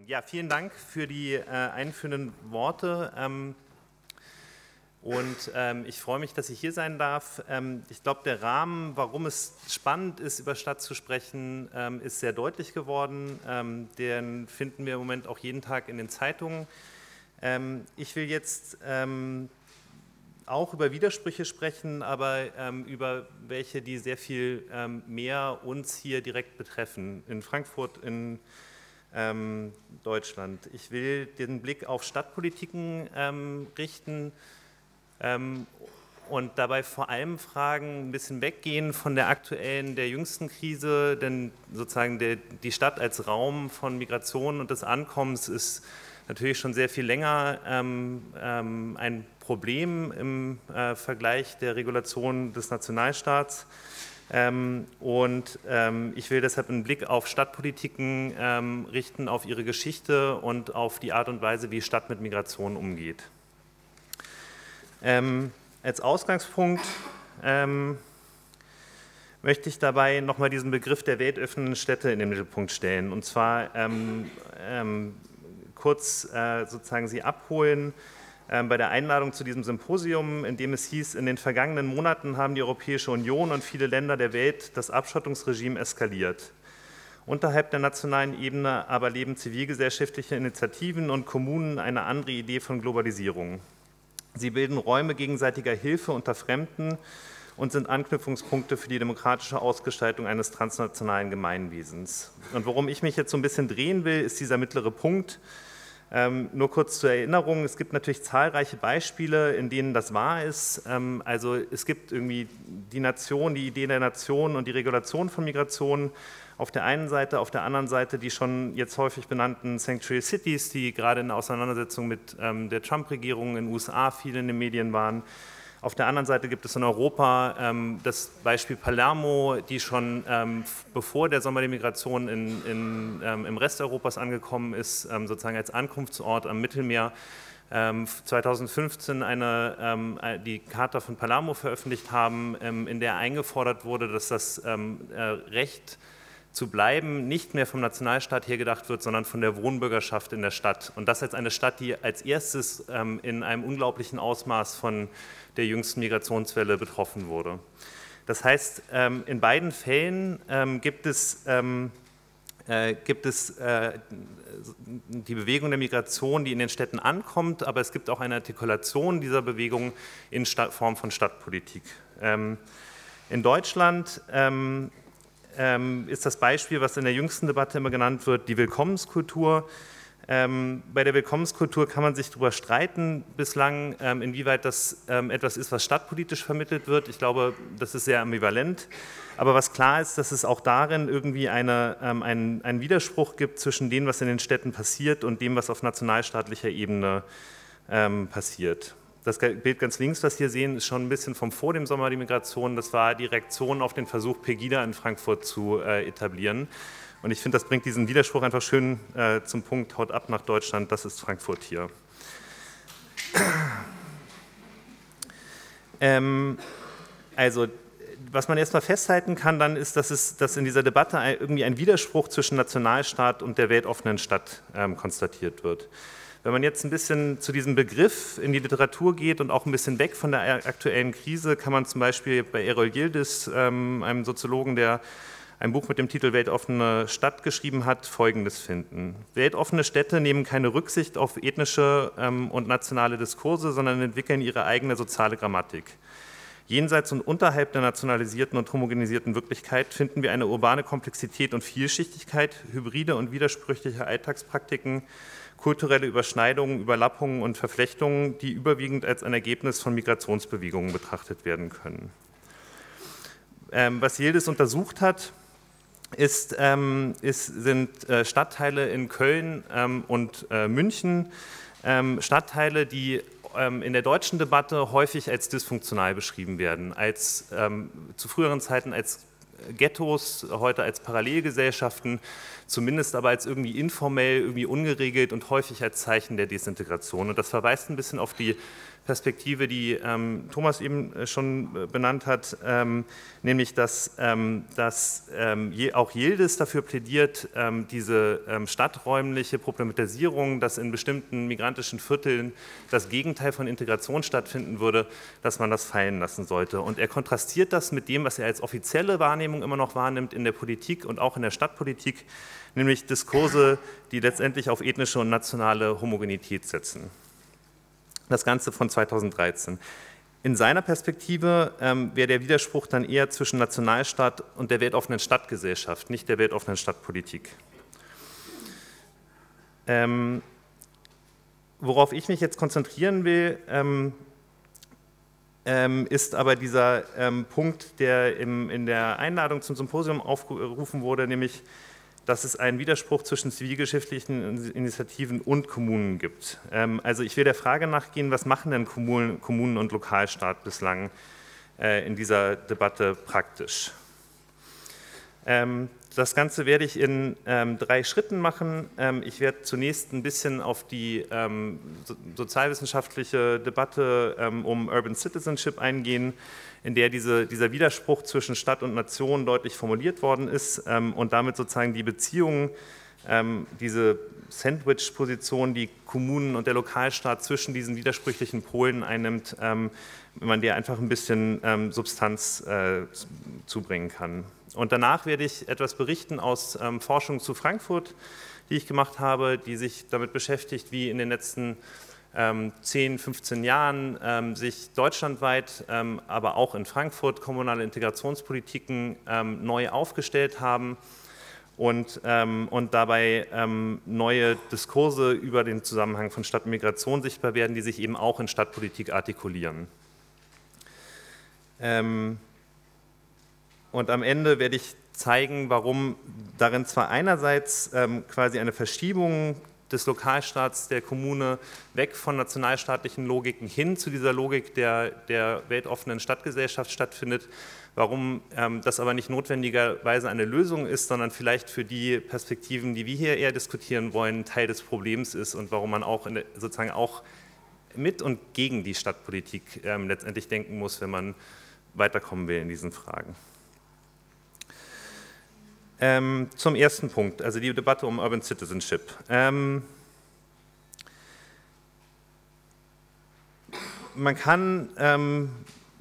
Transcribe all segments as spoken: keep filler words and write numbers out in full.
Ja, vielen Dank für die äh, einführenden Worte. Ähm, und ähm, ich freue mich, dass ich hier sein darf. Ähm, ich glaube, der Rahmen, warum es spannend ist, über Stadt zu sprechen, ähm, ist sehr deutlich geworden. Ähm, den finden wir im Moment auch jeden Tag in den Zeitungen. Ähm, ich will jetzt ähm, auch über Widersprüche sprechen, aber ähm, über welche, die sehr viel ähm, mehr uns hier direkt betreffen, in Frankfurt, in ähm, Deutschland. Ich will den Blick auf Stadtpolitiken ähm, richten ähm, und dabei vor allem fragen, ein bisschen weggehen von der aktuellen, der jüngsten Krise, denn sozusagen der, die Stadt als Raum von Migration und des Ankommens ist natürlich schon sehr viel länger ähm, ähm, ein Problem im äh, Vergleich der Regulation des Nationalstaats. Ähm, und ähm, ich will deshalb einen Blick auf Stadtpolitiken ähm, richten, auf ihre Geschichte und auf die Art und Weise, wie Stadt mit Migration umgeht. Ähm, als Ausgangspunkt ähm, möchte ich dabei nochmal diesen Begriff der weltöffnenden Städte in den Mittelpunkt stellen. Und zwar ähm, ähm, kurz äh, sozusagen Sie abholen äh, bei der Einladung zu diesem Symposium, in dem es hieß, in den vergangenen Monaten haben die Europäische Union und viele Länder der Welt das Abschottungsregime eskaliert. Unterhalb der nationalen Ebene aber leben zivilgesellschaftliche Initiativen und Kommunen eine andere Idee von Globalisierung. Sie bilden Räume gegenseitiger Hilfe unter Fremden und sind Anknüpfungspunkte für die demokratische Ausgestaltung eines transnationalen Gemeinwesens. Und worum ich mich jetzt so ein bisschen drehen will, ist dieser mittlere Punkt. Ähm, nur kurz zur Erinnerung, es gibt natürlich zahlreiche Beispiele, in denen das wahr ist. Ähm, also es gibt irgendwie die Nation, die Idee der Nation und die Regulation von Migration auf der einen Seite, auf der anderen Seite die schon jetzt häufig benannten Sanctuary Cities, die gerade in der Auseinandersetzung mit ähm, der Trump-Regierung in den U S A viel in den Medien waren. Auf der anderen Seite gibt es in Europa ähm, das Beispiel Palermo, die schon ähm, bevor der Sommer der Migration in, in, ähm, im Rest Europas angekommen ist, ähm, sozusagen als Ankunftsort am Mittelmeer, ähm, zweitausendfünfzehn eine, ähm, die Charta von Palermo veröffentlicht haben, ähm, in der eingefordert wurde, dass das ähm, äh, Recht zu bleiben nicht mehr vom Nationalstaat her gedacht wird, sondern von der Wohnbürgerschaft in der Stadt. Und das als eine Stadt, die als erstes ähm, in einem unglaublichen Ausmaß von der jüngsten Migrationswelle betroffen wurde. Das heißt, ähm, in beiden Fällen ähm, gibt es, ähm, äh, gibt es äh, die Bewegung der Migration, die in den Städten ankommt, aber es gibt auch eine Artikulation dieser Bewegung in Stadt, Form von Stadtpolitik. Ähm, in Deutschland ähm, Ähm, ist das Beispiel, was in der jüngsten Debatte immer genannt wird, die Willkommenskultur. Ähm, bei der Willkommenskultur kann man sich darüber streiten bislang, ähm, inwieweit das ähm, etwas ist, was stadtpolitisch vermittelt wird. Ich glaube, das ist sehr ambivalent. Aber was klar ist, dass es auch darin irgendwie eine, ähm, einen, einen Widerspruch gibt zwischen dem, was in den Städten passiert und dem, was auf nationalstaatlicher Ebene ähm, passiert. Das Bild ganz links, was Sie hier sehen, ist schon ein bisschen vom vor dem Sommer die Migration. Das war die Reaktion auf den Versuch, Pegida in Frankfurt zu äh, etablieren. Und ich finde, das bringt diesen Widerspruch einfach schön äh, zum Punkt, haut ab nach Deutschland, das ist Frankfurt hier. Ähm, also, was man erstmal festhalten kann, dann ist, dass, es, dass in dieser Debatte irgendwie ein Widerspruch zwischen Nationalstaat und der weltoffenen Stadt ähm, konstatiert wird. Wenn man jetzt ein bisschen zu diesem Begriff in die Literatur geht und auch ein bisschen weg von der aktuellen Krise, kann man zum Beispiel bei Errol Yildiz, ähm, einem Soziologen, der ein Buch mit dem Titel Weltoffene Stadt geschrieben hat, Folgendes finden. Weltoffene Städte nehmen keine Rücksicht auf ethnische ähm, und nationale Diskurse, sondern entwickeln ihre eigene soziale Grammatik. Jenseits und unterhalb der nationalisierten und homogenisierten Wirklichkeit finden wir eine urbane Komplexität und Vielschichtigkeit, hybride und widersprüchliche Alltagspraktiken, kulturelle Überschneidungen, Überlappungen und Verflechtungen, die überwiegend als ein Ergebnis von Migrationsbewegungen betrachtet werden können. Ähm, was Yildiz untersucht hat, ist, ähm, ist, sind äh, Stadtteile in Köln ähm, und äh, München, ähm, Stadtteile, die ähm, in der deutschen Debatte häufig als dysfunktional beschrieben werden, als ähm, zu früheren Zeiten als Ghettos, heute als Parallelgesellschaften, zumindest aber als irgendwie informell, irgendwie ungeregelt und häufig als Zeichen der Desintegration. Und das verweist ein bisschen auf die Perspektive, die ähm, Thomas eben schon benannt hat, ähm, nämlich dass, ähm, dass ähm, je, auch Yildiz dafür plädiert, ähm, diese ähm, stadträumliche Problematisierung, dass in bestimmten migrantischen Vierteln das Gegenteil von Integration stattfinden würde, dass man das fallen lassen sollte. Und er kontrastiert das mit dem, was er als offizielle Wahrnehmung immer noch wahrnimmt in der Politik und auch in der Stadtpolitik, nämlich Diskurse, die letztendlich auf ethnische und nationale Homogenität setzen. Das Ganze von zweitausenddreizehn. In seiner Perspektive ähm, wäre der Widerspruch dann eher zwischen Nationalstaat und der weltoffenen Stadtgesellschaft, nicht der weltoffenen Stadtpolitik. Ähm, worauf ich mich jetzt konzentrieren will, ähm, ähm, ist aber dieser ähm, Punkt, der im, in der Einladung zum Symposium aufgerufen wurde, nämlich dass es einen Widerspruch zwischen zivilgesellschaftlichen Initiativen und Kommunen gibt. Also ich will der Frage nachgehen, was machen denn Kommunen, Kommunen und Lokalstaat bislang in dieser Debatte praktisch? Das Ganze werde ich in drei Schritten machen. Ich werde zunächst ein bisschen auf die sozialwissenschaftliche Debatte um Urban Citizenship eingehen, in der diese, dieser Widerspruch zwischen Stadt und Nation deutlich formuliert worden ist ähm, und damit sozusagen die Beziehungen, ähm, diese Sandwich-Position, die Kommunen und der Lokalstaat zwischen diesen widersprüchlichen Polen einnimmt, ähm, wenn man der einfach ein bisschen ähm, Substanz äh, zubringen kann. Und danach werde ich etwas berichten aus ähm, Forschung zu Frankfurt, die ich gemacht habe, die sich damit beschäftigt, wie in den letzten zehn, fünfzehn Jahren ähm, sich deutschlandweit, ähm, aber auch in Frankfurt kommunale Integrationspolitiken ähm, neu aufgestellt haben und, ähm, und dabei ähm, neue Diskurse über den Zusammenhang von Stadt und Migration sichtbar werden, die sich eben auch in Stadtpolitik artikulieren. Ähm, und am Ende werde ich zeigen, warum darin zwar einerseits ähm, quasi eine Verschiebung des Lokalstaats, der Kommune, weg von nationalstaatlichen Logiken hin zu dieser Logik der, der weltoffenen Stadtgesellschaft stattfindet, warum ähm, das aber nicht notwendigerweise eine Lösung ist, sondern vielleicht für die Perspektiven, die wir hier eher diskutieren wollen, Teil des Problems ist und warum man auch in der, sozusagen auch mit und gegen die Stadtpolitik ähm, letztendlich denken muss, wenn man weiterkommen will in diesen Fragen. Ähm, zum ersten Punkt, also die Debatte um Urban Citizenship. Ähm, man kann ähm,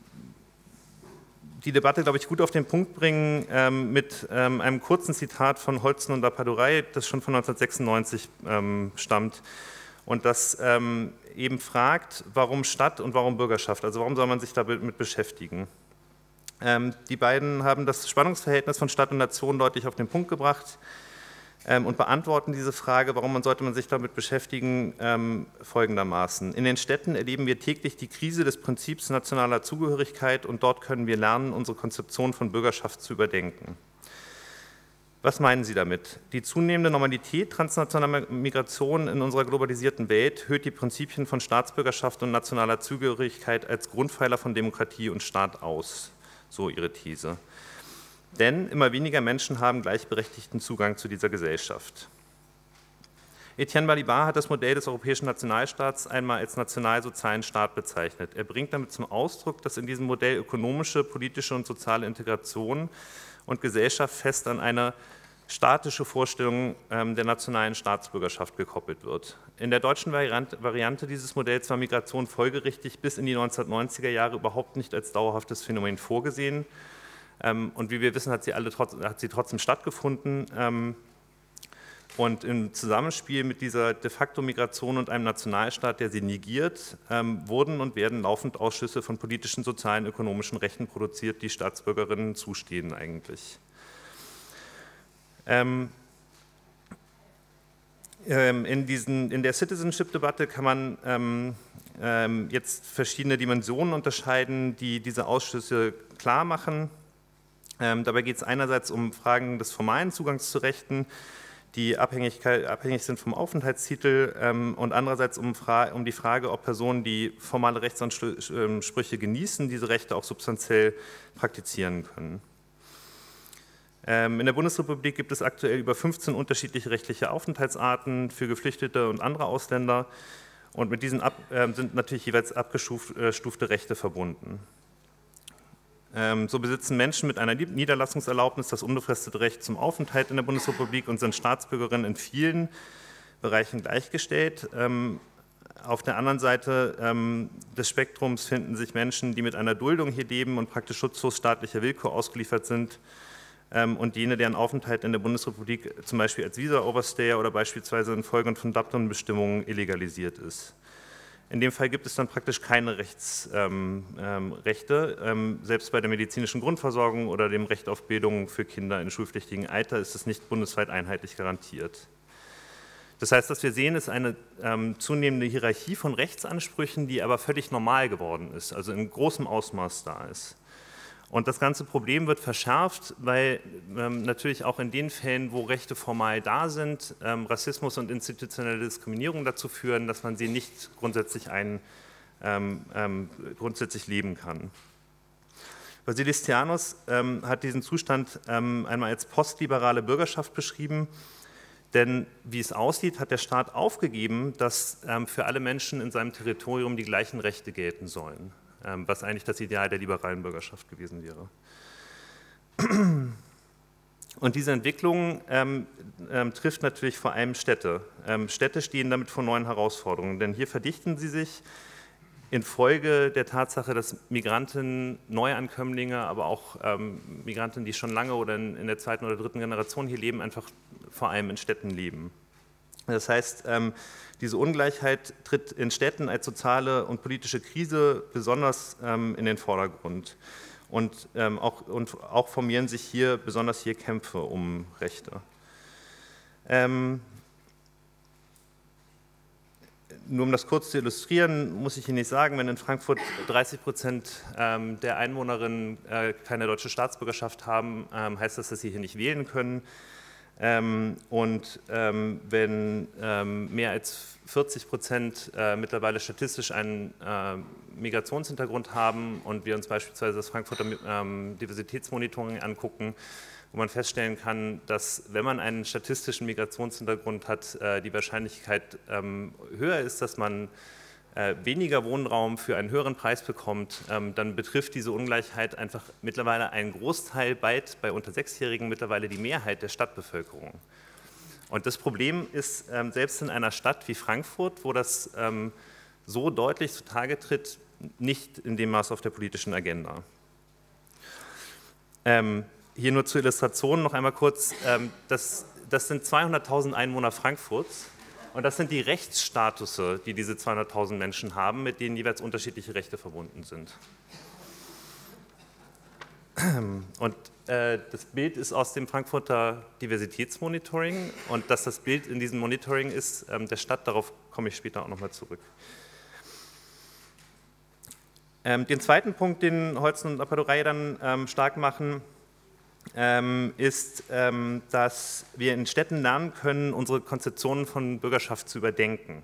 die Debatte, glaube ich, gut auf den Punkt bringen ähm, mit ähm, einem kurzen Zitat von Holzen und Lapadurei, das schon von neunzehnhundertsechsundneunzig ähm, stammt und das ähm, eben fragt, warum Stadt und warum Bürgerschaft, also warum soll man sich damit beschäftigen? Die beiden haben das Spannungsverhältnis von Stadt und Nation deutlich auf den Punkt gebracht und beantworten diese Frage, warum man sollte man sich damit beschäftigen, folgendermaßen. In den Städten erleben wir täglich die Krise des Prinzips nationaler Zugehörigkeit und dort können wir lernen, unsere Konzeption von Bürgerschaft zu überdenken. Was meinen Sie damit? Die zunehmende Normalität transnationaler Migration in unserer globalisierten Welt höht die Prinzipien von Staatsbürgerschaft und nationaler Zugehörigkeit als Grundpfeiler von Demokratie und Staat aus. So ihre These. Denn immer weniger Menschen haben gleichberechtigten Zugang zu dieser Gesellschaft. Etienne Balibar hat das Modell des europäischen Nationalstaats einmal als nationalsozialen Staat bezeichnet. Er bringt damit zum Ausdruck, dass in diesem Modell ökonomische, politische und soziale Integration und Gesellschaft fest an eine statische Vorstellung ähm, der nationalen Staatsbürgerschaft gekoppelt wird. In der deutschen Variante, Variante dieses Modells war Migration folgerichtig bis in die neunzehnhundertneunziger Jahre überhaupt nicht als dauerhaftes Phänomen vorgesehen. Ähm, und wie wir wissen, hat sie, alle trotz, hat sie trotzdem stattgefunden. Ähm, und im Zusammenspiel mit dieser de facto Migration und einem Nationalstaat, der sie negiert, ähm, wurden und werden laufend Ausschüsse von politischen, sozialen, ökonomischen Rechten produziert, die Staatsbürgerinnen zustehen eigentlich. Ähm, in, diesen, in der Citizenship-Debatte kann man ähm, ähm, jetzt verschiedene Dimensionen unterscheiden, die diese Ausschüsse klar machen. Ähm, dabei geht es einerseits um Fragen des formalen Zugangs zu Rechten, die abhängig sind vom Aufenthaltstitel ähm, und andererseits um, um die Frage, ob Personen, die formale Rechtsansprüche genießen, diese Rechte auch substanziell praktizieren können. In der Bundesrepublik gibt es aktuell über fünfzehn unterschiedliche rechtliche Aufenthaltsarten für Geflüchtete und andere Ausländer Und mit diesen ab, äh, sind natürlich jeweils abgestufte Rechte verbunden. Ähm, so besitzen Menschen mit einer Niederlassungserlaubnis das unbefristete Recht zum Aufenthalt in der Bundesrepublik und sind Staatsbürgerinnen in vielen Bereichen gleichgestellt. Ähm, auf der anderen Seite ähm, des Spektrums finden sich Menschen, die mit einer Duldung hier leben und praktisch schutzlos staatlicher Willkür ausgeliefert sind, ähm, und jene, deren Aufenthalt in der Bundesrepublik zum Beispiel als Visa-Overstayer oder beispielsweise infolge von Dublin-Bestimmungen illegalisiert ist. In dem Fall gibt es dann praktisch keine Rechtsrechte, ähm, ähm, ähm, selbst bei der medizinischen Grundversorgung oder dem Recht auf Bildung für Kinder in schulpflichtigem Alter ist es nicht bundesweit einheitlich garantiert. Das heißt, was wir sehen, ist eine ähm, zunehmende Hierarchie von Rechtsansprüchen, die aber völlig normal geworden ist, also in großem Ausmaß da ist. Und das ganze Problem wird verschärft, weil ähm, natürlich auch in den Fällen, wo Rechte formal da sind, ähm, Rassismus und institutionelle Diskriminierung dazu führen, dass man sie nicht grundsätzlich, ein, ähm, ähm, grundsätzlich leben kann. Vasilistianos ähm, hat diesen Zustand ähm, einmal als postliberale Bürgerschaft beschrieben, denn wie es aussieht, hat der Staat aufgegeben, dass ähm, für alle Menschen in seinem Territorium die gleichen Rechte gelten sollen, ähm, was eigentlich das Ideal der liberalen Bürgerschaft gewesen wäre. Und diese Entwicklung ähm, ähm, trifft natürlich vor allem Städte. Ähm, Städte stehen damit vor neuen Herausforderungen, denn hier verdichten sie sich infolge der Tatsache, dass Migranten, Neuankömmlinge, aber auch ähm, Migranten, die schon lange oder in, in der zweiten oder dritten Generation hier leben, einfach vor allem in Städten leben. Das heißt, ähm, diese Ungleichheit tritt in Städten als soziale und politische Krise besonders ähm, in den Vordergrund. Und, ähm, auch, und auch formieren sich hier besonders hier Kämpfe um Rechte. Ähm, Nur um das kurz zu illustrieren, muss ich Ihnen nicht sagen, wenn in Frankfurt dreißig Prozent ähm, der Einwohnerinnen äh, keine deutsche Staatsbürgerschaft haben, ähm, heißt das, dass sie hier nicht wählen können. Ähm, und ähm, wenn ähm, mehr als vierzig Prozent äh, mittlerweile statistisch einen äh, Migrationshintergrund haben und wir uns beispielsweise das Frankfurter ähm, Diversitätsmonitoring angucken, wo man feststellen kann, dass, wenn man einen statistischen Migrationshintergrund hat, die Wahrscheinlichkeit höher ist, dass man weniger Wohnraum für einen höheren Preis bekommt, dann betrifft diese Ungleichheit einfach mittlerweile einen Großteil, bald bei unter Sechsjährigen mittlerweile die Mehrheit der Stadtbevölkerung. Und das Problem ist, selbst in einer Stadt wie Frankfurt, wo das so deutlich zutage tritt, nicht in dem Maß auf der politischen Agenda. Hier nur zur Illustration noch einmal kurz, das, das sind zweihunderttausend Einwohner Frankfurts und das sind die Rechtsstatusse, die diese zweihunderttausend Menschen haben, mit denen jeweils unterschiedliche Rechte verbunden sind. Und äh, das Bild ist aus dem Frankfurter Diversitätsmonitoring und dass das Bild in diesem Monitoring ist, ähm, der Stadt, darauf komme ich später auch nochmal zurück. Ähm, den zweiten Punkt, den Holzen und Appadurai dann ähm, stark machen, Ähm, ist, ähm, dass wir in Städten lernen können, unsere Konzeptionen von Bürgerschaft zu überdenken.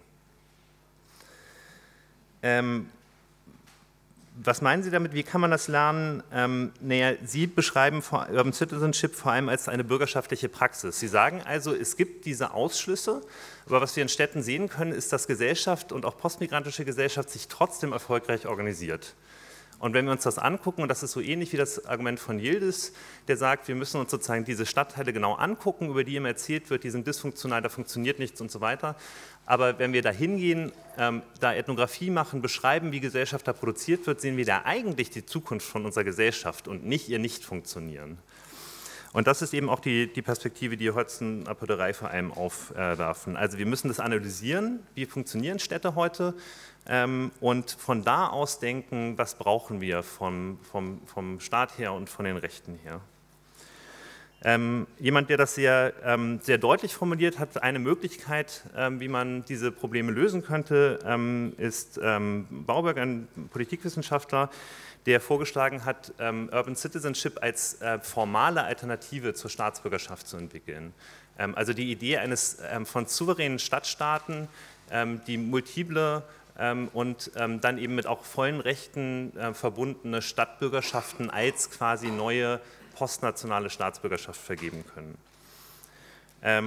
Ähm, was meinen Sie damit? Wie kann man das lernen? Ähm, naja, Sie beschreiben Urban Citizenship vor allem als eine bürgerschaftliche Praxis. Sie sagen also, es gibt diese Ausschlüsse, aber was wir in Städten sehen können, ist, dass Gesellschaft und auch postmigrantische Gesellschaft sich trotzdem erfolgreich organisiert. Und wenn wir uns das angucken, und das ist so ähnlich wie das Argument von Yildiz, der sagt, wir müssen uns sozusagen diese Stadtteile genau angucken, über die ihm erzählt wird, die sind dysfunktional, da funktioniert nichts und so weiter. Aber wenn wir da hingehen, ähm, da Ethnographie machen, beschreiben, wie Gesellschaft da produziert wird, sehen wir da eigentlich die Zukunft von unserer Gesellschaft und nicht ihr Nicht-Funktionieren. Und das ist eben auch die, die Perspektive, die Holzen Appadurai vor allem aufwerfen. Also wir müssen das analysieren, wie funktionieren Städte heute, ähm, und von da aus denken, was brauchen wir vom, vom, vom Staat her und von den Rechten her. Ähm, jemand, der das sehr, ähm, sehr deutlich formuliert hat, eine Möglichkeit, ähm, wie man diese Probleme lösen könnte, ähm, ist ähm, Bauberg, ein Politikwissenschaftler, der vorgeschlagen hat, ähm, Urban Citizenship als äh, formale Alternative zur Staatsbürgerschaft zu entwickeln. Ähm, also die Idee eines ähm, von souveränen Stadtstaaten, ähm, die multiple ähm, und ähm, dann eben mit auch vollen Rechten äh, verbundene Stadtbürgerschaften als quasi neue postnationale Staatsbürgerschaft vergeben können. Ähm,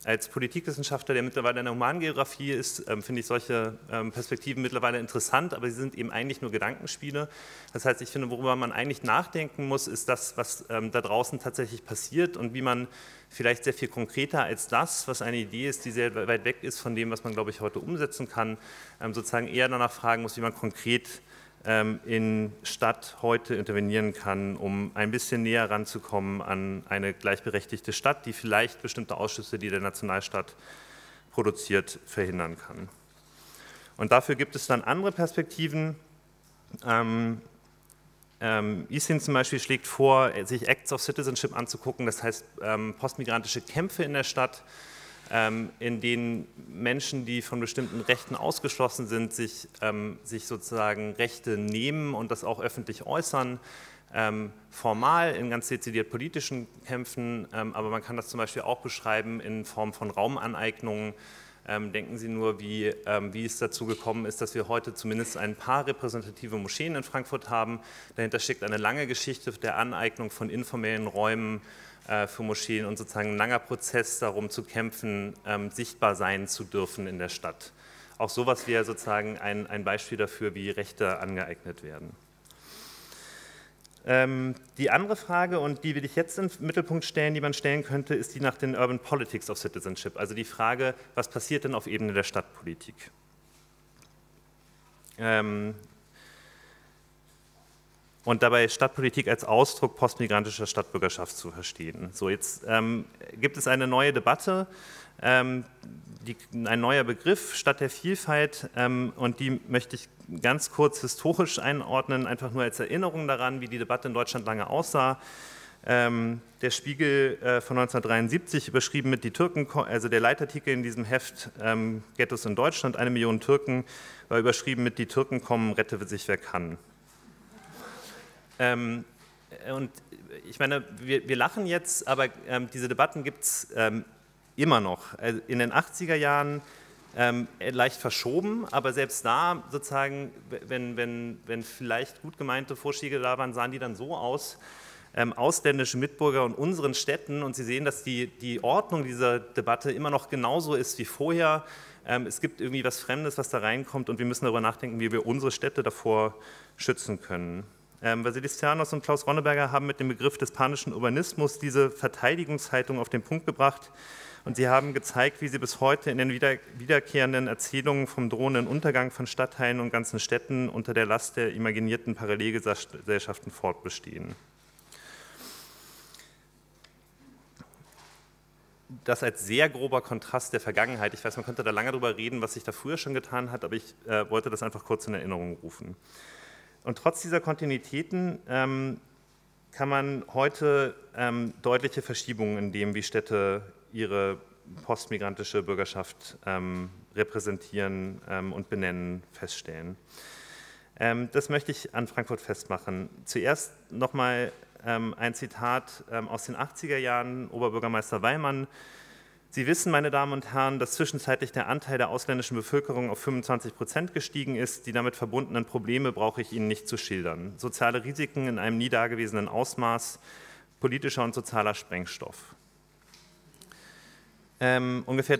als Politikwissenschaftler, der mittlerweile in der Humangeografie ist, ähm, finde ich solche ähm, Perspektiven mittlerweile interessant, aber sie sind eben eigentlich nur Gedankenspiele. Das heißt, ich finde, worüber man eigentlich nachdenken muss, ist das, was ähm, da draußen tatsächlich passiert und wie man vielleicht sehr viel konkreter als das, was eine Idee ist, die sehr weit weg ist von dem, was man, glaube ich, heute umsetzen kann, ähm, sozusagen eher danach fragen muss, wie man konkret in Stadt heute intervenieren kann, um ein bisschen näher ranzukommen an eine gleichberechtigte Stadt, die vielleicht bestimmte Ausschüsse, die der Nationalstaat produziert, verhindern kann. Und dafür gibt es dann andere Perspektiven. Ähm, ähm, ISIN zum Beispiel schlägt vor, sich Acts of Citizenship anzugucken, das heißt ähm, postmigrantische Kämpfe in der Stadt, in denen Menschen, die von bestimmten Rechten ausgeschlossen sind, sich, ähm, sich sozusagen Rechte nehmen und das auch öffentlich äußern, ähm, formal in ganz dezidiert politischen Kämpfen, ähm, aber man kann das zum Beispiel auch beschreiben in Form von Raumaneignungen. Ähm, denken Sie nur, wie, ähm, wie es dazu gekommen ist, dass wir heute zumindest ein paar repräsentative Moscheen in Frankfurt haben. Dahinter steckt eine lange Geschichte der Aneignung von informellen Räumen für Moscheen und sozusagen ein langer Prozess darum zu kämpfen, ähm, sichtbar sein zu dürfen in der Stadt. Auch sowas wäre sozusagen ein, ein Beispiel dafür, wie Rechte angeeignet werden. Ähm, die andere Frage, und die will ich jetzt im Mittelpunkt stellen, die man stellen könnte, ist die nach den Urban Politics of Citizenship, also die Frage, was passiert denn auf Ebene der Stadtpolitik? Ähm, Und dabei Stadtpolitik als Ausdruck postmigrantischer Stadtbürgerschaft zu verstehen. So, jetzt ähm, gibt es eine neue Debatte, ähm, die, ein neuer Begriff, Stadt der Vielfalt, ähm, und die möchte ich ganz kurz historisch einordnen, einfach nur als Erinnerung daran, wie die Debatte in Deutschland lange aussah. Ähm, der Spiegel äh, von neunzehnhundertdreiundsiebzig, überschrieben mit die Türken, also der Leitartikel in diesem Heft, ähm, Ghettos in Deutschland, eine Million Türken, war überschrieben mit die Türken kommen, rette sich wer kann. Ähm, und ich meine, wir, wir lachen jetzt, aber ähm, diese Debatten gibt es ähm, immer noch. Also in den achtziger Jahren ähm, leicht verschoben, aber selbst da sozusagen, wenn, wenn, wenn vielleicht gut gemeinte Vorschläge da waren, sahen die dann so aus, ähm, ausländische Mitbürger in unseren Städten, und Sie sehen, dass die, die Ordnung dieser Debatte immer noch genauso ist wie vorher. Ähm, es gibt irgendwie was Fremdes, was da reinkommt, und wir müssen darüber nachdenken, wie wir unsere Städte davor schützen können. Ähm, Vasilis Tsarnos und Klaus Ronneberger haben mit dem Begriff des panischen Urbanismus diese Verteidigungshaltung auf den Punkt gebracht, und sie haben gezeigt, wie sie bis heute in den wieder, wiederkehrenden Erzählungen vom drohenden Untergang von Stadtteilen und ganzen Städten unter der Last der imaginierten Parallelgesellschaften fortbestehen. Das als sehr grober Kontrast der Vergangenheit. Ich weiß, man könnte da lange drüber reden, was sich da früher schon getan hat, aber ich äh, wollte das einfach kurz in Erinnerung rufen. Und trotz dieser Kontinuitäten ähm, kann man heute ähm, deutliche Verschiebungen in dem, wie Städte ihre postmigrantische Bürgerschaft ähm, repräsentieren ähm, und benennen, feststellen. Ähm, das möchte ich an Frankfurt festmachen. Zuerst nochmal ähm, ein Zitat ähm, aus den achtziger Jahren, Oberbürgermeister Weimann: Sie wissen, meine Damen und Herren, dass zwischenzeitlich der Anteil der ausländischen Bevölkerung auf fünfundzwanzig Prozent gestiegen ist. Die damit verbundenen Probleme brauche ich Ihnen nicht zu schildern. Soziale Risiken in einem nie dagewesenen Ausmaß, politischer und sozialer Sprengstoff. Ähm, ungefähr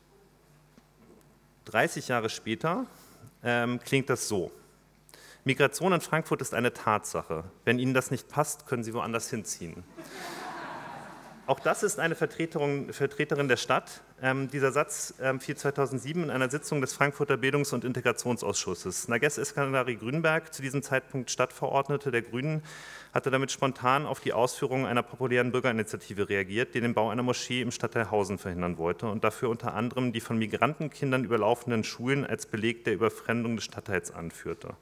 dreißig Jahre später ähm, klingt das so: Migration in Frankfurt ist eine Tatsache. Wenn Ihnen das nicht passt, können Sie woanders hinziehen. Auch das ist eine Vertreterin, Vertreterin der Stadt. Ähm, dieser Satz ähm, fiel zweitausendsieben in einer Sitzung des Frankfurter Bildungs- und Integrationsausschusses. Nages Eskandari Grünberg, zu diesem Zeitpunkt Stadtverordnete der Grünen, hatte damit spontan auf die Ausführungen einer populären Bürgerinitiative reagiert, die den Bau einer Moschee im Stadtteil Hausen verhindern wollte und dafür unter anderem die von Migrantenkindern überlaufenden Schulen als Beleg der Überfremdung des Stadtteils anführte.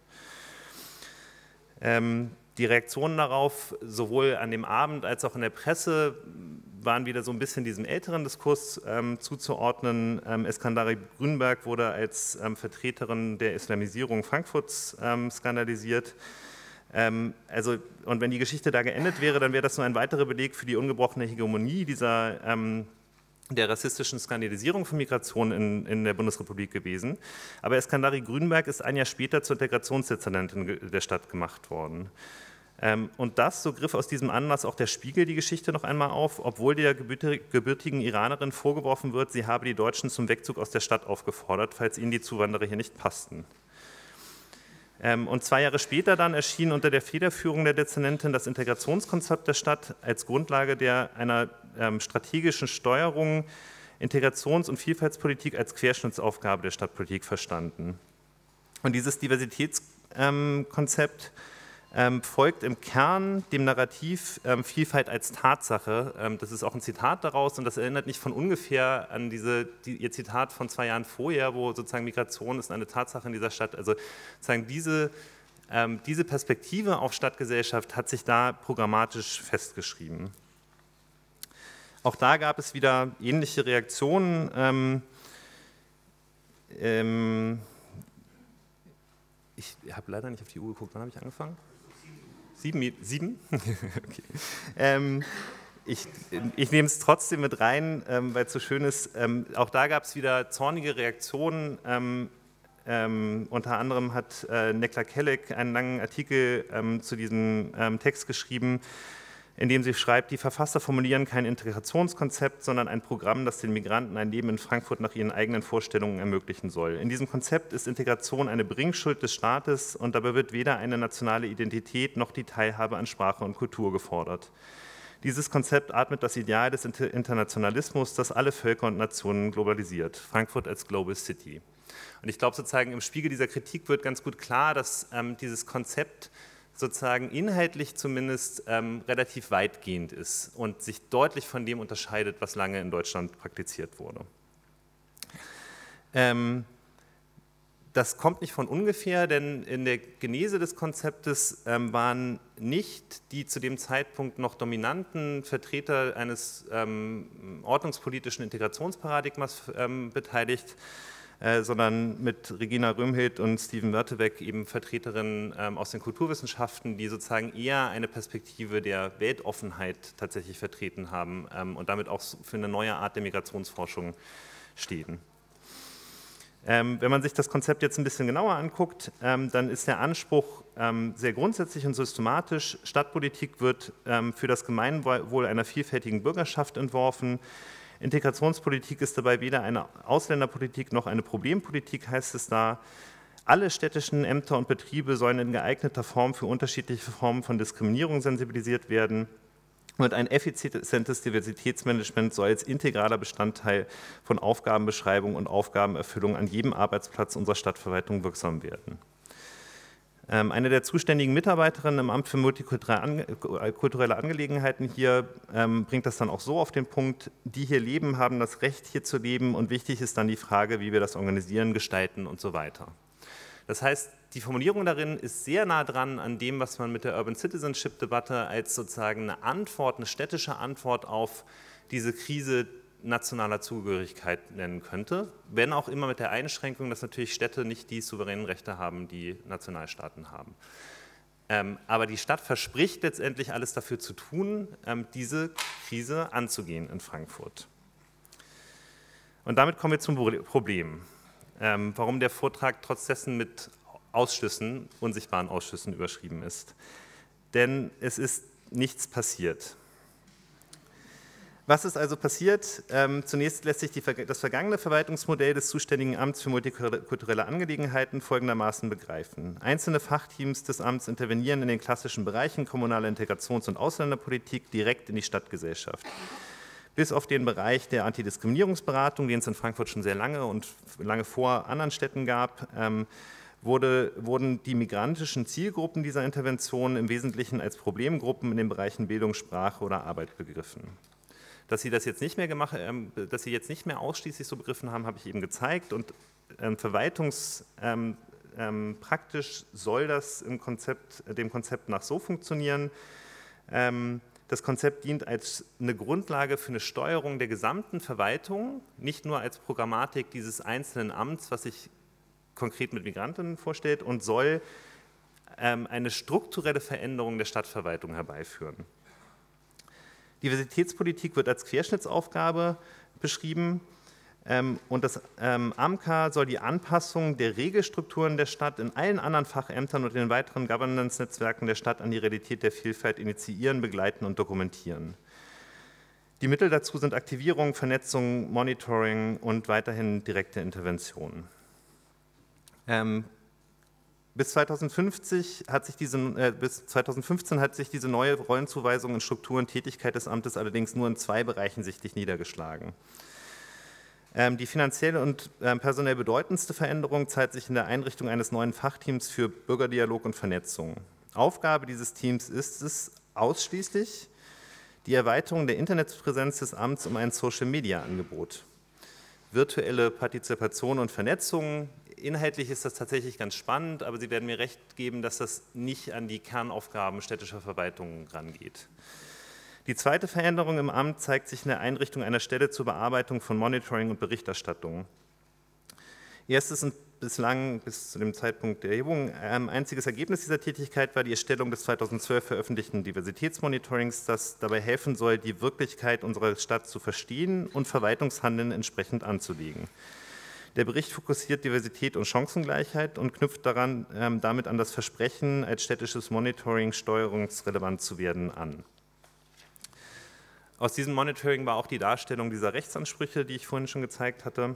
Ähm, Die Reaktionen darauf, sowohl an dem Abend als auch in der Presse, waren wieder so ein bisschen diesem älteren Diskurs ähm, zuzuordnen. Ähm, Eskandari Grünberg wurde als ähm, Vertreterin der Islamisierung Frankfurts ähm, skandalisiert. Ähm, also, und wenn die Geschichte da geendet wäre, dann wäre das nur ein weiterer Beleg für die ungebrochene Hegemonie dieser ähm, der rassistischen Skandalisierung von Migration in, in der Bundesrepublik gewesen. Aber Eskandari Grünberg ist ein Jahr später zur Integrationsdezernentin der Stadt gemacht worden. Ähm, und das, so griff aus diesem Anlass auch der Spiegel die Geschichte noch einmal auf, obwohl der gebürtigen Iranerin vorgeworfen wird, sie habe die Deutschen zum Wegzug aus der Stadt aufgefordert, falls ihnen die Zuwanderer hier nicht passten. Ähm, und zwei Jahre später dann erschien unter der Federführung der Dezernentin das Integrationskonzept der Stadt als Grundlage der, einer ähm, strategischen Steuerung, Integrations- und Vielfaltspolitik als Querschnittsaufgabe der Stadtpolitik verstanden. Und dieses Diversitätskonzept ähm, folgt im Kern dem Narrativ ähm, Vielfalt als Tatsache. Ähm, das ist auch ein Zitat daraus und das erinnert nicht von ungefähr an diese, die, ihr Zitat von zwei Jahren vorher, wo sozusagen Migration ist eine Tatsache in dieser Stadt. Also sozusagen diese, ähm, diese Perspektive auf Stadtgesellschaft hat sich da programmatisch festgeschrieben. Auch da gab es wieder ähnliche Reaktionen. Ähm, ähm, ich habe leider nicht auf die Uhr geguckt. Wann habe ich angefangen? Sieben? Sieben? Okay. Ähm, ich, ich nehme es trotzdem mit rein, ähm, weil es so schön ist. Ähm, auch da gab es wieder zornige Reaktionen. Ähm, ähm, unter anderem hat äh, Nekla Kelek einen langen Artikel ähm, zu diesem ähm, Text geschrieben, in dem sie schreibt, die Verfasser formulieren kein Integrationskonzept, sondern ein Programm, das den Migranten ein Leben in Frankfurt nach ihren eigenen Vorstellungen ermöglichen soll. In diesem Konzept ist Integration eine Bringschuld des Staates und dabei wird weder eine nationale Identität noch die Teilhabe an Sprache und Kultur gefordert. Dieses Konzept atmet das Ideal des Internationalismus, das alle Völker und Nationen globalisiert. Frankfurt als Global City. Und ich glaube sozusagen im Spiegel dieser Kritik wird ganz gut klar, dass ähm, dieses Konzept sozusagen inhaltlich zumindest ähm, relativ weitgehend ist und sich deutlich von dem unterscheidet, was lange in Deutschland praktiziert wurde. Ähm, das kommt nicht von ungefähr, denn in der Genese des Konzeptes ähm, waren nicht die zu dem Zeitpunkt noch dominanten Vertreter eines ähm, ordnungspolitischen Integrationsparadigmas ähm, beteiligt, Äh, sondern mit Regina Röhmhild und Steven Wörtebeck eben Vertreterinnen ähm, aus den Kulturwissenschaften, die sozusagen eher eine Perspektive der Weltoffenheit tatsächlich vertreten haben ähm, und damit auch für eine neue Art der Migrationsforschung stehen. Ähm, wenn man sich das Konzept jetzt ein bisschen genauer anguckt, ähm, dann ist der Anspruch ähm, sehr grundsätzlich und systematisch. Stadtpolitik wird ähm, für das Gemeinwohl einer vielfältigen Bürgerschaft entworfen. Integrationspolitik ist dabei weder eine Ausländerpolitik noch eine Problempolitik, heißt es da. Alle städtischen Ämter und Betriebe sollen in geeigneter Form für unterschiedliche Formen von Diskriminierung sensibilisiert werden. Und ein effizientes Diversitätsmanagement soll als integraler Bestandteil von Aufgabenbeschreibung und Aufgabenerfüllung an jedem Arbeitsplatz unserer Stadtverwaltung wirksam werden. Eine der zuständigen Mitarbeiterinnen im Amt für multikulturelle Angelegenheiten hier ähm, bringt das dann auch so auf den Punkt, die hier leben, haben das Recht, hier zu leben und wichtig ist dann die Frage, wie wir das organisieren, gestalten und so weiter. Das heißt, die Formulierung darin ist sehr nah dran an dem, was man mit der Urban Citizenship-Debatte als sozusagen eine Antwort, eine städtische Antwort auf diese Krise nationaler Zugehörigkeit nennen könnte, wenn auch immer mit der Einschränkung, dass natürlich Städte nicht die souveränen Rechte haben, die Nationalstaaten haben. Ähm, aber die Stadt verspricht letztendlich alles dafür zu tun, ähm, diese Krise anzugehen in Frankfurt. Und damit kommen wir zum Problem, ähm, warum der Vortrag trotz dessen mit Ausschüssen, unsichtbaren Ausschüssen überschrieben ist. Denn es ist nichts passiert. Was ist also passiert? Ähm, zunächst lässt sich die, das vergangene Verwaltungsmodell des zuständigen Amts für multikulturelle Angelegenheiten folgendermaßen begreifen. Einzelne Fachteams des Amts intervenieren in den klassischen Bereichen kommunale Integrations- und Ausländerpolitik direkt in die Stadtgesellschaft. Bis auf den Bereich der Antidiskriminierungsberatung, den es in Frankfurt schon sehr lange und lange vor anderen Städten gab, ähm, wurde, wurden die migrantischen Zielgruppen dieser Interventionen im Wesentlichen als Problemgruppen in den Bereichen Bildung, Sprache oder Arbeit begriffen. Dass sie das jetzt nicht mehr gemacht, ähm, dass sie jetzt nicht mehr ausschließlich so begriffen haben, habe ich eben gezeigt. Und ähm, verwaltungspraktisch ähm, ähm, soll das im Konzept, dem Konzept nach so funktionieren. Ähm, das Konzept dient als eine Grundlage für eine Steuerung der gesamten Verwaltung, nicht nur als Programmatik dieses einzelnen Amts, was sich konkret mit Migranten vorstellt, und soll ähm, eine strukturelle Veränderung der Stadtverwaltung herbeiführen. Diversitätspolitik wird als Querschnittsaufgabe beschrieben. Und das ähm, A M K soll die Anpassung der Regelstrukturen der Stadt in allen anderen Fachämtern und in den weiteren Governance-Netzwerken der Stadt an die Realität der Vielfalt initiieren, begleiten und dokumentieren. Die Mittel dazu sind Aktivierung, Vernetzung, Monitoring und weiterhin direkte Interventionen. Ähm, bis, zweitausendfünfzig hat sich diese, äh, bis zweitausendfünfzehn hat sich diese neue Rollenzuweisung in Struktur und Tätigkeit des Amtes allerdings nur in zwei Bereichen sichtlich niedergeschlagen. Die finanziell und personell bedeutendste Veränderung zeigt sich in der Einrichtung eines neuen Fachteams für Bürgerdialog und Vernetzung. Aufgabe dieses Teams ist es ausschließlich die Erweiterung der Internetpräsenz des Amts um ein Social-Media-Angebot. Virtuelle Partizipation und Vernetzung, inhaltlich ist das tatsächlich ganz spannend, aber Sie werden mir recht geben, dass das nicht an die Kernaufgaben städtischer Verwaltung rangeht. Die zweite Veränderung im Amt zeigt sich in der Einrichtung einer Stelle zur Bearbeitung von Monitoring und Berichterstattung. Erstes und bislang bis zu dem Zeitpunkt der Erhebung ähm, einziges Ergebnis dieser Tätigkeit war die Erstellung des zweitausendzwölf veröffentlichten Diversitätsmonitorings, das dabei helfen soll, die Wirklichkeit unserer Stadt zu verstehen und Verwaltungshandeln entsprechend anzulegen. Der Bericht fokussiert Diversität und Chancengleichheit und knüpft daran, ähm, damit an das Versprechen, als städtisches Monitoring steuerungsrelevant zu werden, an. Aus diesem Monitoring war auch die Darstellung dieser Rechtsansprüche, die ich vorhin schon gezeigt hatte.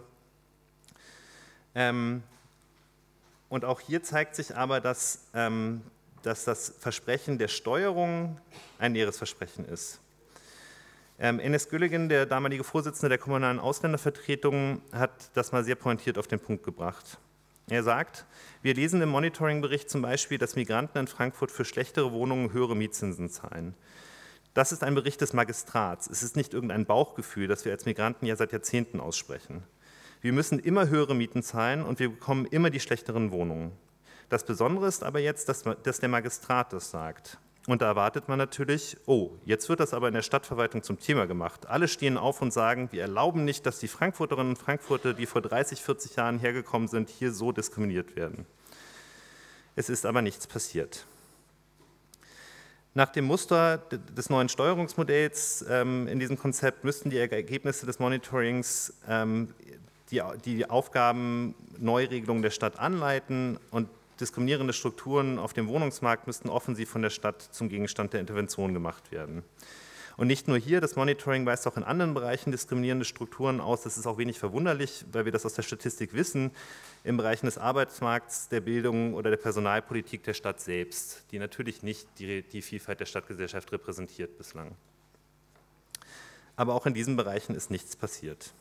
Ähm, und auch hier zeigt sich aber, dass, ähm, dass das Versprechen der Steuerung ein leeres Versprechen ist. Ähm, Enes Gülligen, der damalige Vorsitzende der kommunalen Ausländervertretung, hat das mal sehr pointiert auf den Punkt gebracht. Er sagt, wir lesen im Monitoringbericht zum Beispiel, dass Migranten in Frankfurt für schlechtere Wohnungen höhere Mietzinsen zahlen. Das ist ein Bericht des Magistrats. Es ist nicht irgendein Bauchgefühl, das wir als Migranten ja seit Jahrzehnten aussprechen. Wir müssen immer höhere Mieten zahlen und wir bekommen immer die schlechteren Wohnungen. Das Besondere ist aber jetzt, dass, dass der Magistrat das sagt. Und da erwartet man natürlich, oh, jetzt wird das aber in der Stadtverwaltung zum Thema gemacht. Alle stehen auf und sagen, wir erlauben nicht, dass die Frankfurterinnen und Frankfurter, die vor dreißig, vierzig Jahren hergekommen sind, hier so diskriminiert werden. Es ist aber nichts passiert. Nach dem Muster des neuen Steuerungsmodells ähm, in diesem Konzept müssten die Ergebnisse des Monitorings ähm, die, die Aufgaben Neuregelung der Stadt anleiten und diskriminierende Strukturen auf dem Wohnungsmarkt müssten offensiv von der Stadt zum Gegenstand der Intervention gemacht werden. Und nicht nur hier, das Monitoring weist auch in anderen Bereichen diskriminierende Strukturen aus. Das ist auch wenig verwunderlich, weil wir das aus der Statistik wissen, in Bereichen des Arbeitsmarkts, der Bildung oder der Personalpolitik der Stadt selbst, die natürlich nicht die, die Vielfalt der Stadtgesellschaft repräsentiert bislang. Aber auch in diesen Bereichen ist nichts passiert.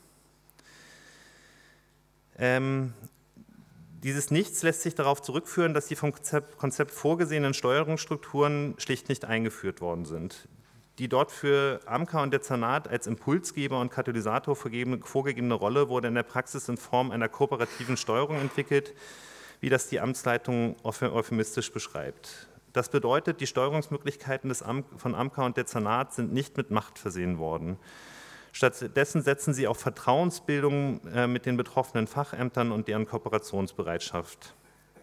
Ähm, Dieses Nichts lässt sich darauf zurückführen, dass die vom Konzept, Konzept vorgesehenen Steuerungsstrukturen schlicht nicht eingeführt worden sind. Die dort für A M K und Dezernat als Impulsgeber und Katalysator vorgegebene Rolle wurde in der Praxis in Form einer kooperativen Steuerung entwickelt, wie das die Amtsleitung euphemistisch beschreibt. Das bedeutet, die Steuerungsmöglichkeiten des Am- von A M K und Dezernat sind nicht mit Macht versehen worden. Stattdessen setzen sie auf Vertrauensbildung äh, mit den betroffenen Fachämtern und deren Kooperationsbereitschaft.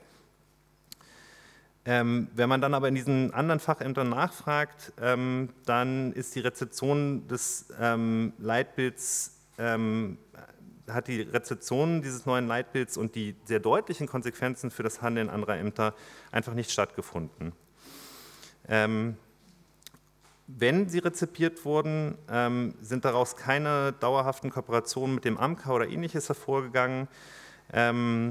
Ähm, wenn man dann aber in diesen anderen Fachämtern nachfragt, ähm, dann ist die Rezeption des ähm, Leitbilds, ähm, hat die Rezeption dieses neuen Leitbilds und die sehr deutlichen Konsequenzen für das Handeln anderer Ämter einfach nicht stattgefunden. Ähm, Wenn sie rezipiert wurden, ähm, sind daraus keine dauerhaften Kooperationen mit dem A M K oder Ähnliches hervorgegangen. Ähm,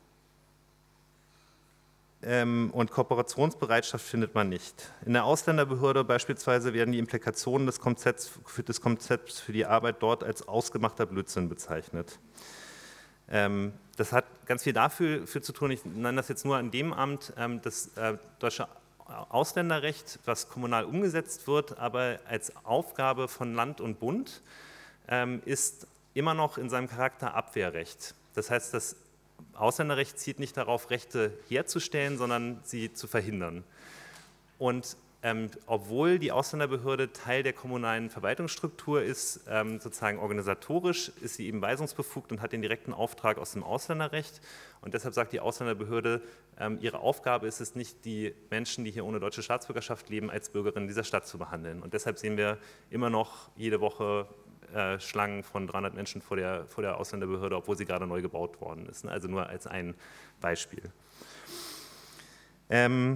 ähm, und Kooperationsbereitschaft findet man nicht. In der Ausländerbehörde beispielsweise werden die Implikationen des Konzepts, des Konzepts für die Arbeit dort als ausgemachter Blödsinn bezeichnet. Ähm, das hat ganz viel dafür für zu tun, ich nenne das jetzt nur an dem Amt, ähm, das äh, deutsche Ausländerrecht, was kommunal umgesetzt wird, aber als Aufgabe von Land und Bund, ähm, ist immer noch in seinem Charakter Abwehrrecht. Das heißt, das Ausländerrecht zielt nicht darauf, Rechte herzustellen, sondern sie zu verhindern. Und ähm, obwohl die Ausländerbehörde Teil der kommunalen Verwaltungsstruktur ist, ähm, sozusagen organisatorisch, ist sie eben weisungsbefugt und hat den direkten Auftrag aus dem Ausländerrecht. Und deshalb sagt die Ausländerbehörde, ähm, ihre Aufgabe ist es nicht, die Menschen, die hier ohne deutsche Staatsbürgerschaft leben, als Bürgerinnen dieser Stadt zu behandeln. Und deshalb sehen wir immer noch jede Woche äh, Schlangen von dreihundert Menschen vor der, vor der Ausländerbehörde, obwohl sie gerade neu gebaut worden ist. Also nur als ein Beispiel. Ähm,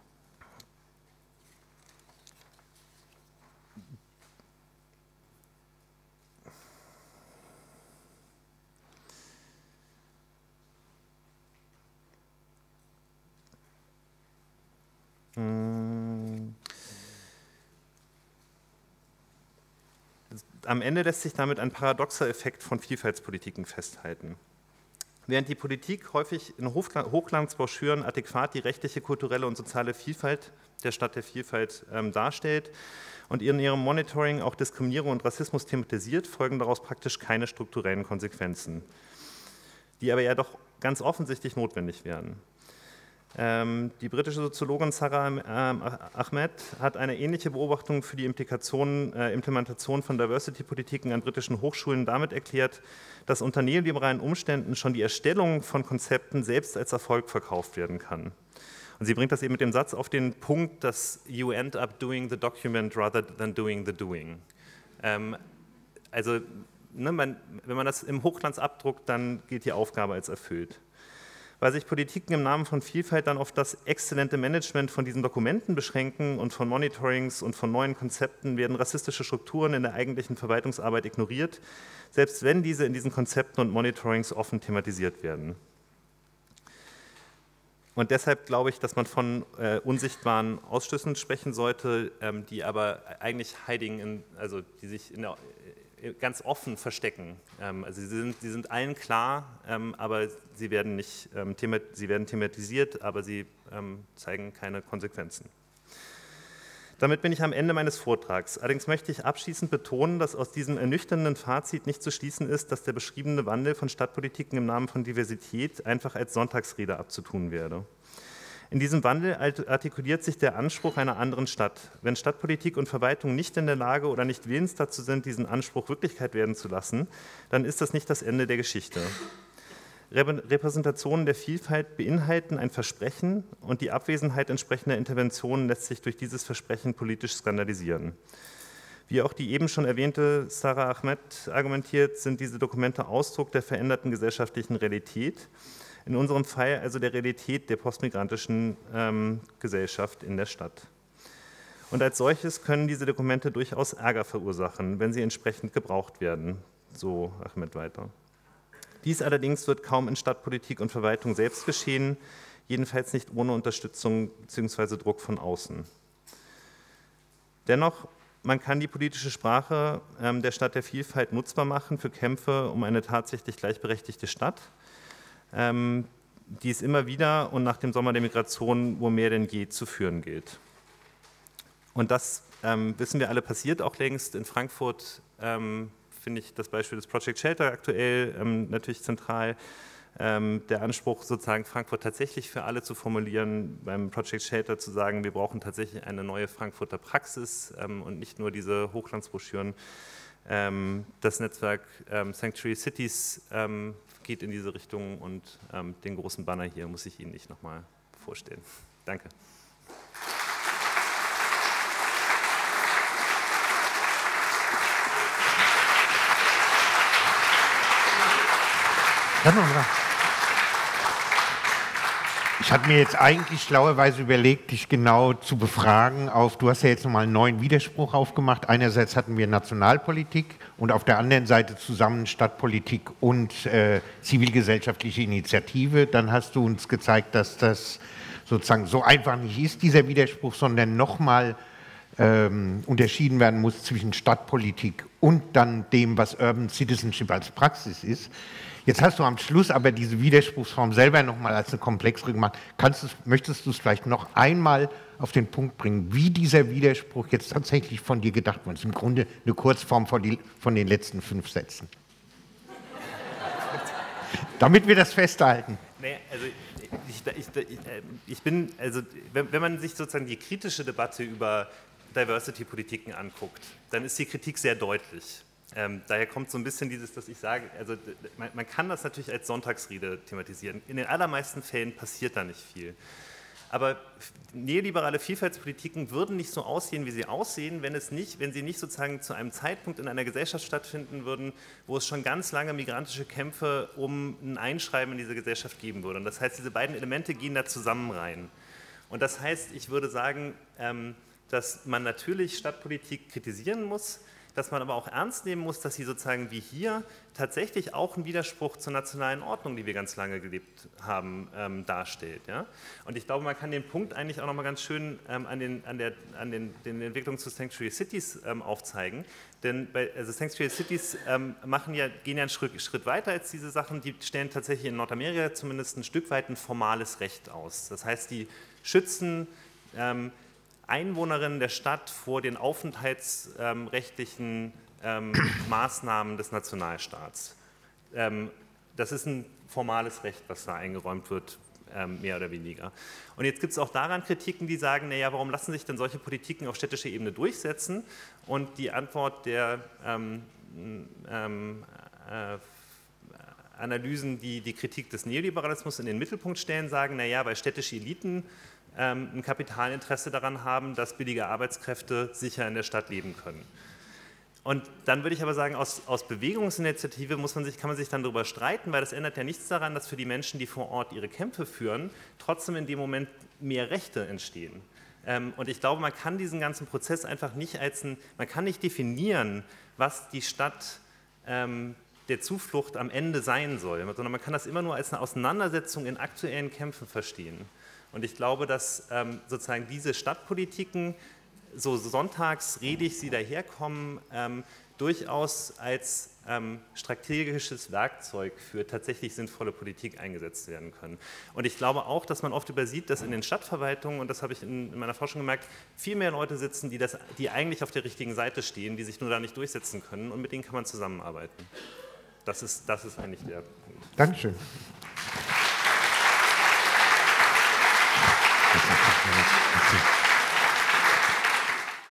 Am Ende lässt sich damit ein paradoxer Effekt von Vielfaltspolitiken festhalten. Während die Politik häufig in Hochglanzbroschüren adäquat die rechtliche, kulturelle und soziale Vielfalt der Stadt der Vielfalt ähm, darstellt und in ihrem Monitoring auch Diskriminierung und Rassismus thematisiert, folgen daraus praktisch keine strukturellen Konsequenzen, die aber ja doch ganz offensichtlich notwendig wären. Ähm, die britische Soziologin Sarah ähm, Ahmed hat eine ähnliche Beobachtung für die Implikation, äh, Implementation von Diversity-Politiken an britischen Hochschulen damit erklärt, dass unter neoliberalen Umständen schon die Erstellung von Konzepten selbst als Erfolg verkauft werden kann. Und sie bringt das eben mit dem Satz auf den Punkt, dass you end up doing the document rather than doing the doing. Ähm, also, ne, man, wenn man das im Hochglanz abdruckt, dann gilt die Aufgabe als erfüllt. Weil sich Politiken im Namen von Vielfalt dann auf das exzellente Management von diesen Dokumenten beschränken und von Monitorings und von neuen Konzepten, werden rassistische Strukturen in der eigentlichen Verwaltungsarbeit ignoriert, selbst wenn diese in diesen Konzepten und Monitorings offen thematisiert werden. Und deshalb glaube ich, dass man von äh, unsichtbaren Ausschlüssen sprechen sollte, ähm, die aber eigentlich hiding, in, also die sich in der, äh, ganz offen verstecken. Ähm, also sie sind, sie sind allen klar, ähm, aber sie werden nicht ähm, themat, sie werden thematisiert, aber sie ähm, zeigen keine Konsequenzen. Damit bin ich am Ende meines Vortrags. Allerdings möchte ich abschließend betonen, dass aus diesem ernüchternden Fazit nicht zu schließen ist, dass der beschriebene Wandel von Stadtpolitiken im Namen von Diversität einfach als Sonntagsrede abzutun werde. In diesem Wandel artikuliert sich der Anspruch einer anderen Stadt. Wenn Stadtpolitik und Verwaltung nicht in der Lage oder nicht willens dazu sind, diesen Anspruch Wirklichkeit werden zu lassen, dann ist das nicht das Ende der Geschichte. Repräsentationen der Vielfalt beinhalten ein Versprechen und die Abwesenheit entsprechender Interventionen lässt sich durch dieses Versprechen politisch skandalisieren. Wie auch die eben schon erwähnte Sarah Ahmed argumentiert, sind diese Dokumente Ausdruck der veränderten gesellschaftlichen Realität, in unserem Fall also der Realität der postmigrantischen ähm, Gesellschaft in der Stadt. Und als solches können diese Dokumente durchaus Ärger verursachen, wenn sie entsprechend gebraucht werden, so Ahmed weiter. Dies allerdings wird kaum in Stadtpolitik und Verwaltung selbst geschehen, jedenfalls nicht ohne Unterstützung bzw. Druck von außen. Dennoch, man kann die politische Sprache ähm, der Stadt der Vielfalt nutzbar machen für Kämpfe um eine tatsächlich gleichberechtigte Stadt, ähm, die es immer wieder und nach dem Sommer der Migration wohl mehr denn je zu führen gilt. Und das, ähm, wissen wir alle, passiert auch längst in Frankfurt. Ähm, finde ich das Beispiel des Project Shelter aktuell ähm, natürlich zentral. Ähm, der Anspruch, sozusagen Frankfurt tatsächlich für alle zu formulieren, beim Project Shelter zu sagen, wir brauchen tatsächlich eine neue Frankfurter Praxis ähm, und nicht nur diese Hochglanzbroschüren. Ähm, das Netzwerk ähm, Sanctuary Cities ähm, geht in diese Richtung und ähm, den großen Banner hier muss ich Ihnen nicht nochmal vorstellen. Danke. Ich hatte mir jetzt eigentlich schlauerweise überlegt, dich genau zu befragen auf, du hast ja jetzt nochmal einen neuen Widerspruch aufgemacht. Einerseits hatten wir Nationalpolitik und auf der anderen Seite zusammen Stadtpolitik und äh, zivilgesellschaftliche Initiative. Dann hast du uns gezeigt, dass das sozusagen so einfach nicht ist, dieser Widerspruch, sondern nochmal ähm, unterschieden werden muss zwischen Stadtpolitik und dann dem, was Urban Citizenship als Praxis ist. Jetzt hast du am Schluss aber diese Widerspruchsform selber nochmal als eine komplexere gemacht. Kannst du, möchtest du es vielleicht noch einmal auf den Punkt bringen, wie dieser Widerspruch jetzt tatsächlich von dir gedacht wurde? Das ist im Grunde eine Kurzform von, die, von den letzten fünf Sätzen. Damit wir das festhalten. Nee, also ich, ich, ich, ich bin, also wenn, wenn man sich sozusagen die kritische Debatte über Diversity-Politiken anguckt, dann ist die Kritik sehr deutlich. Ähm, daher kommt so ein bisschen dieses, dass ich sage, also man, man kann das natürlich als Sonntagsrede thematisieren. In den allermeisten Fällen passiert da nicht viel. Aber neoliberale Vielfaltspolitiken würden nicht so aussehen, wie sie aussehen, wenn, es nicht, wenn sie nicht sozusagen zu einem Zeitpunkt in einer Gesellschaft stattfinden würden, wo es schon ganz lange migrantische Kämpfe um ein Einschreiben in diese Gesellschaft geben würde. Und das heißt, diese beiden Elemente gehen da zusammen rein. Und das heißt, ich würde sagen, dass man natürlich Stadtpolitik kritisieren muss, dass man aber auch ernst nehmen muss, dass sie sozusagen wie hier tatsächlich auch einen Widerspruch zur nationalen Ordnung, die wir ganz lange gelebt haben, ähm, darstellt. Ja? Und ich glaube, man kann den Punkt eigentlich auch nochmal ganz schön ähm, an, den, an, der, an den, den Entwicklungen zu Sanctuary Cities ähm, aufzeigen. Denn bei, also Sanctuary Cities ähm, machen ja, gehen ja einen Schritt, Schritt weiter als diese Sachen, die stellen tatsächlich in Nordamerika zumindest ein Stück weit ein formales Recht aus. Das heißt, die schützen ähm, Einwohnerinnen der Stadt vor den aufenthaltsrechtlichen ähm, Maßnahmen des Nationalstaats. Ähm, das ist ein formales Recht, was da eingeräumt wird, ähm, mehr oder weniger. Und jetzt gibt es auch daran Kritiken, die sagen, naja, warum lassen sich denn solche Politiken auf städtischer Ebene durchsetzen? Und die Antwort der ähm, ähm, äh, Analysen, die die Kritik des Neoliberalismus in den Mittelpunkt stellen, sagen, naja, weil städtische Eliten ein Kapitalinteresse daran haben, dass billige Arbeitskräfte sicher in der Stadt leben können. Und dann würde ich aber sagen, aus, aus Bewegungsinitiative muss man sich, kann man sich dann darüber streiten, weil das ändert ja nichts daran, dass für die Menschen, die vor Ort ihre Kämpfe führen, trotzdem in dem Moment mehr Rechte entstehen. Und ich glaube, man kann diesen ganzen Prozess einfach nicht als ein, man kann nicht definieren, was die Stadt ähm, der Zuflucht am Ende sein soll, sondern man kann das immer nur als eine Auseinandersetzung in aktuellen Kämpfen verstehen. Und ich glaube, dass ähm, sozusagen diese Stadtpolitiken, so sonntags redig sie daherkommen, ähm, durchaus als ähm, strategisches Werkzeug für tatsächlich sinnvolle Politik eingesetzt werden können. Und ich glaube auch, dass man oft übersieht, dass in den Stadtverwaltungen, und das habe ich in, in meiner Forschung gemerkt, viel mehr Leute sitzen, die, das, die eigentlich auf der richtigen Seite stehen, die sich nur da nicht durchsetzen können, und mit denen kann man zusammenarbeiten. Das ist, das ist eigentlich der Punkt. Dankeschön.